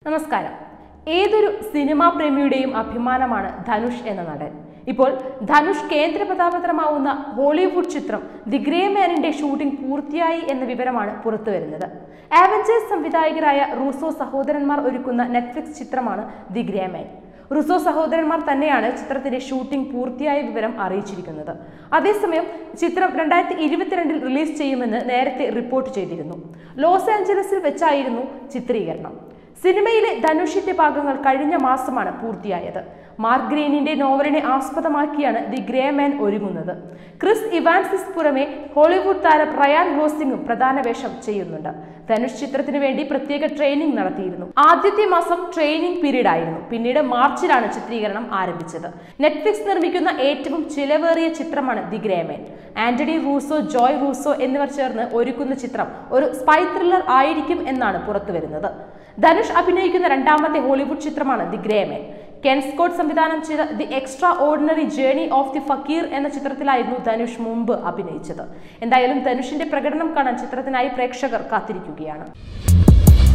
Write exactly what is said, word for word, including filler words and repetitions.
നമസ്കാരം. ഏതൊരു സിനിമാ പ്രേമിയുടെയും അഭിമാനമാണ് ധനുഷ് എന്ന നടൻ. ഇപ്പോൾ ധനുഷ് കേന്ദ്ര കഥാപാത്രമാവുന്ന ഹോളിവുഡ് ചിത്രം ദി ഗ്രേ മാനിന്റെ ഷൂട്ടിംഗ് പൂർത്തിയായി എന്ന വിവരമാണ് പുറത്തുവരുന്നത്. ആവഞ്ചേഴ്സ് സംവിധായകരായ റൂസോ സഹോദരന്മാർ ഒരുക്കുന്ന നെറ്റ്ഫ്ലിക്സ് ചിത്രമാണ് ദി ഗ്രേ മാൻ. റൂസോ സഹോദരന്മാർ തന്നെയാണ് ചിത്രത്തിന്റെ ഷൂട്ടിംഗ് പൂർത്തിയായ വിവരം അറിയിച്ചിരിക്കുന്നത്. അതേസമയം ചിത്രം രണ്ടായിരത്തി ഇരുപത്തിരണ്ടിൽ റിലീസ് ചെയ്യുമെന്ന് നേരത്തെ റിപ്പോർട്ട് ചെയ്തിരുന്നു. ലോസ് ആഞ്ചലസിൽ വെച്ചായിരുന്നു ചിത്രീകരണം. സിനിമയിലെ ധനുഷിന്റെ ഭാഗങ്ങൾ കഴിഞ്ഞ മാസമാണ് പൂർത്തിയായത്. മാർക്ക് ഗ്രീനിന്റെ നോവലിനെ ആസ്പദമാക്കിയാണ് ദി ഗ്രേ മാൻ ഒരുങ്ങുന്നത്. ക്രിസ് ഇവാൻസിസ് പുറമെ ഹോളിവുഡ് താരം റയാൻ ഗോസ്ലിംഗും പ്രധാന വേഷം ചെയ്യുന്നുണ്ട്. ധനുഷ് ചിത്രത്തിന് വേണ്ടി പ്രത്യേക ട്രെയിനിങ് നടത്തിയിരുന്നു. ആദ്യത്തെ മാസം ട്രെയിനിങ് പീരീഡ് ആയിരുന്നു. പിന്നീട് മാർച്ചിലാണ് ചിത്രീകരണം ആരംഭിച്ചത്. നെറ്റ്ഫ്ലിക്സ് നിർമ്മിക്കുന്ന ഏറ്റവും ചിലവേറിയ ചിത്രമാണ് the gray man. Anthony Russo, Joe Russo എന്നിവർ ചേർന്ന് ഒരുക്കുന്ന ചിത്രം ഒരു സ്പൈ ത്രില്ലർ ആയിരിക്കും എന്നാണ് പുറത്തുവരുന്നത്. ധനുഷ് അഭിനയിക്കുന്ന രണ്ടാമത്തെ ഹോളിവുഡ് ചിത്രമാണ് the gray man. Ken Scott സംവിധാനം ചെയ്ത the extraordinary journey of the fakir എന്ന ചിത്രത്തിലായിരുന്നു ധനുഷ് മുമ്പ് അഭിനയിച്ചത്. എന്തായാലും ധനുഷിന്റെ പ്രകടനം കാണാൻ ചിത്രത്തിനായി പ്രേക്ഷകർ കാത്തിരിക്കുകയാണ്.